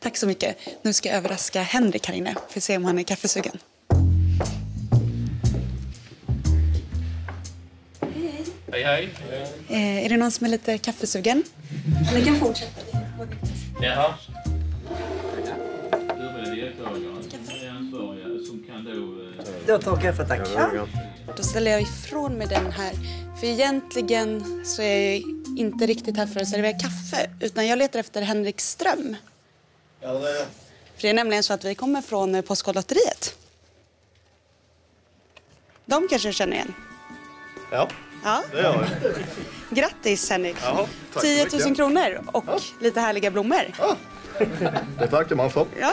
Tack så mycket. Nu ska jag överraska Henrik här inne för att se om han är kaffesugen. Hej. Är det någon som är lite kaffesugen? Eller kan fortsätta. Jaha. Jag tar kaffe, tack. Ja. Då ställer jag ifrån mig den här. För egentligen så är jag inte riktigt här för att servera kaffe. Utan jag letar efter Henrik Ström. Ja, det är jag. För det är nämligen så att vi kommer från Postkodlotteriet. De kanske känner igen. Ja, Ja. det gör jag. Grattis Henrik. Jaha, tack 10 så 000 mycket. kronor och lite härliga blommor. Ja, det tackar man för. Ja.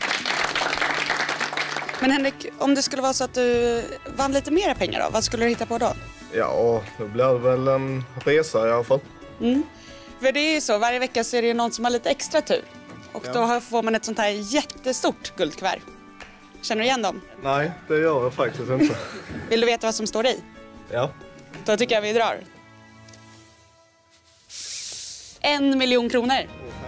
Men Henrik, om det skulle vara så att du vann lite mera pengar då, vad skulle du hitta på då? Ja, då blir det väl en resa i alla fall. För det är ju så, varje vecka så är det ju någon som har lite extra tur. Och då får man ett sånt här jättestort guldkuvert. Känner du igen dem? Nej, det gör jag faktiskt inte. Vill du veta vad som står i? Ja. Då tycker jag vi drar. 1 miljon kronor.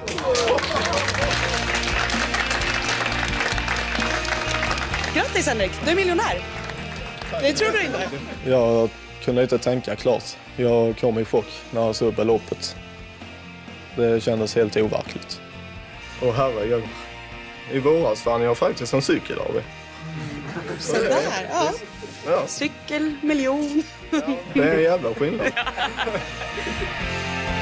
Grattis Henrik, du är miljonär. Det tror du inte? Jag kunde inte tänka klart. Jag kom i chock när jag såg beloppet. Det kändes helt overkligt. Och herregud, i våras vann jag faktiskt en cykel av det. Så där, ja. Ja, Cykel, miljon. det är en jävla skillnad.